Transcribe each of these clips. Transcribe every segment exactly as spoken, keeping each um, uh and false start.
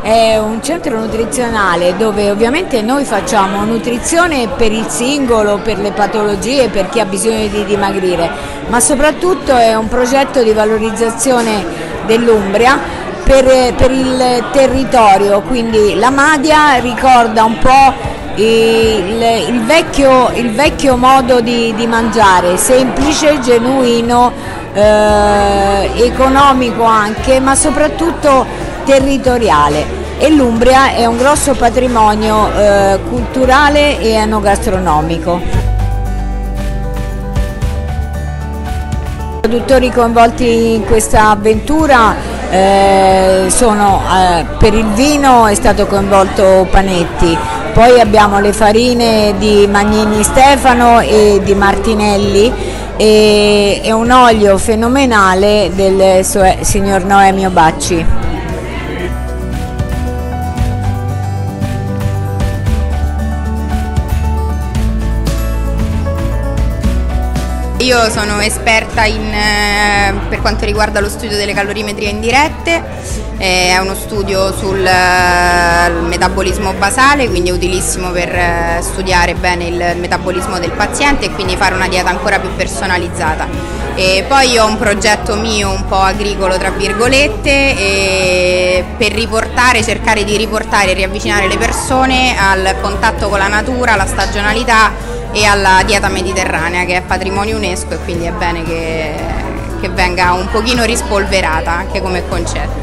è un centro nutrizionale dove ovviamente noi facciamo nutrizione per il singolo, per le patologie, per chi ha bisogno di dimagrire, ma soprattutto è un progetto di valorizzazione dell'Umbria per, per il territorio, quindi la Madia ricorda un po' il, il, vecchio, il vecchio modo di, di mangiare, semplice, genuino, eh, economico anche, ma soprattutto territoriale, e l'Umbria è un grosso patrimonio eh, culturale e enogastronomico. I produttori coinvolti in questa avventura eh, sono eh, per il vino è stato coinvolto Panetti, poi abbiamo le farine di Magnini Stefano e di Martinelli e, e un olio fenomenale del signor Noemio Bacci. Io sono esperta in, eh, per quanto riguarda lo studio delle calorimetrie indirette, eh, è uno studio sul eh, metabolismo basale, quindi è utilissimo per eh, studiare bene il metabolismo del paziente e quindi fare una dieta ancora più personalizzata. E poi ho un progetto mio un po' agricolo tra virgolette e per riportare, cercare di riportare e riavvicinare le persone al contatto con la natura, alla stagionalità e alla dieta mediterranea, che è patrimonio UNESCO, e quindi è bene che, che venga un pochino rispolverata anche come concetto.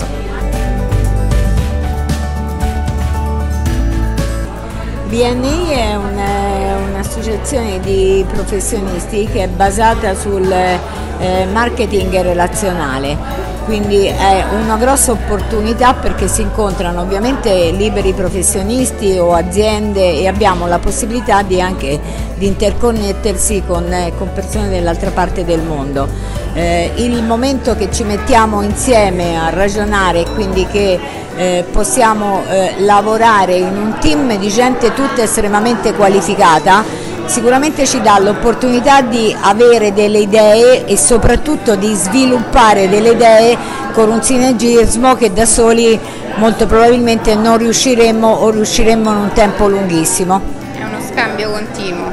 B N I è un'associazione di professionisti che è basata sul eh, marketing relazionale, quindi è una grossa opportunità perché si incontrano ovviamente liberi professionisti o aziende e abbiamo la possibilità di anche di interconnettersi con, eh, con persone dall'altra parte del mondo. Eh, il momento che ci mettiamo insieme a ragionare, quindi che eh, possiamo eh, lavorare in un team di gente tutta estremamente qualificata, sicuramente ci dà l'opportunità di avere delle idee e soprattutto di sviluppare delle idee con un sinergismo che da soli molto probabilmente non riusciremmo o riusciremmo in un tempo lunghissimo. È uno scambio continuo.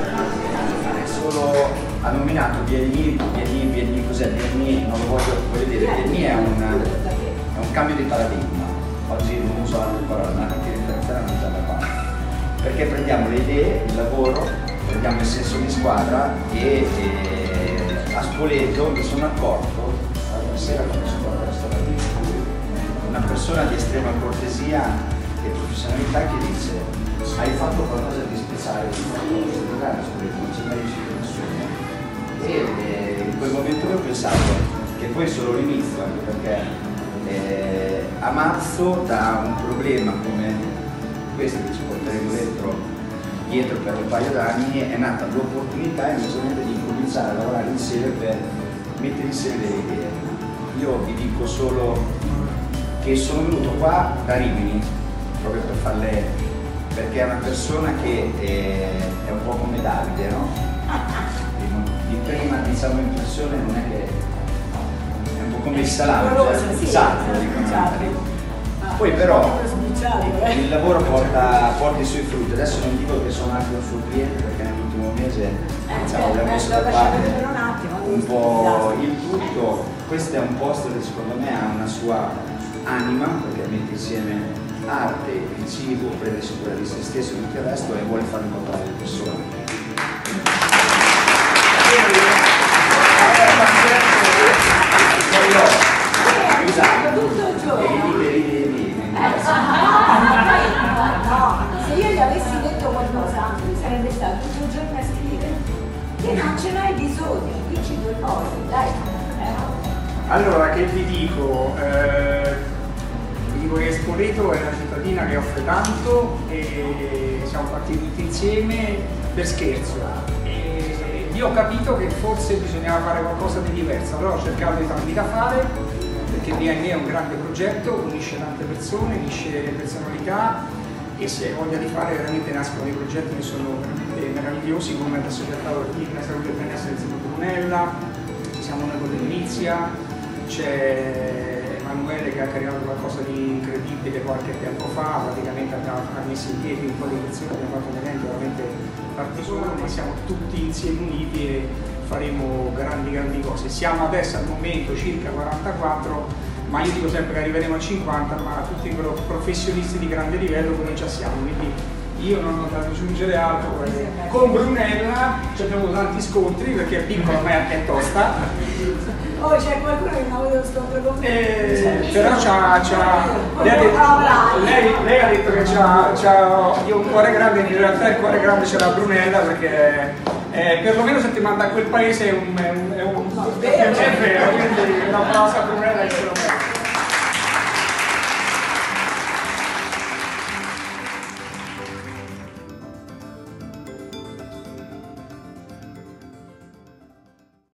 Solo ha nominato B N I, B N I, B N I, cos'è B N I? Non lo voglio, voglio dire, B N I è un, è un cambio di paradigma. Oggi non uso la parola marketing relazionale, non c'è da fare. Perché prendiamo le idee, il lavoro, prendiamo il senso di squadra e, e a Spoleto mi sono accorto, una sera quando sono andato al ristorante, una persona di estrema cortesia e professionalità che disse: hai fatto qualcosa di speciale, di qualcosa di grande a Spoleto, non c'è mai riuscito nessuno. E eh, in quel momento io pensavo che poi è solo l'inizio, anche perché eh, a marzo da un problema come questo che ci porteremo dentro dietro per un paio d'anni è nata l'opportunità inizialmente di cominciare a lavorare insieme per mettere insieme delle idee. Io vi dico solo che sono venuto qua da Rimini proprio per farle, perché è una persona che è, è un po' come Davide, no? Di prima diciamo impressione non è che è un po' come il salame, cioè, esatto, dicono. Poi però il lavoro porta, porta i suoi frutti. Adesso non dico che sono anche un suo cliente perché nell'ultimo mese diciamo, abbiamo messo da parte un po' il tutto. Questo è un posto che secondo me ha una sua anima, perché mette insieme arte, il cibo, prende cura di se stesso e tutto il resto e vuole far incontrare le persone. Se io gli avessi detto qualcosa mi sarebbe stato tutto il giorno a scrivere che non ce n'hai bisogno, dici due cose, dai. Allora, che vi dico? Eh, vi dico che Spoleto è una cittadina che offre tanto e siamo partiti tutti insieme per scherzo. E io ho capito che forse bisognava fare qualcosa di diverso, allora ho cercato di farmi da fare, perché B N I è un grande progetto, unisce tante persone, unisce personalità e se hai voglia di fare veramente nascono dei progetti che sono veramente meravigliosi, come l'associazione Fitness Salute e Benessere dell'Istituto Brunella, siamo noi con l'edilizia, c'è Emanuele che ha creato qualcosa di incredibile qualche tempo fa, praticamente ha messo in piedi un po' di lezioni, abbiamo fatto un evento veramente particolare, ma siamo tutti insieme uniti e faremo grandi grandi cose. Siamo adesso al momento circa quarantaquattro, ma io dico sempre che arriveremo a cinquanta, ma tutti i professionisti di grande livello come già siamo, quindi io non ho da aggiungere altro. Con Brunella ci abbiamo tanti scontri perché è piccola ma è tosta. Oh, c'è qualcuno che non ha avuto scontro con me. Eh, però c'ha, c'ha lei, ha detto, lei, lei ha detto che c'ha, c'ha io un cuore grande, in realtà il cuore grande ce l'ha Brunella perché eh, perlomeno se ti manda a quel paese è un, è un, è un, è un, è vero, quindi un applauso a Brunella.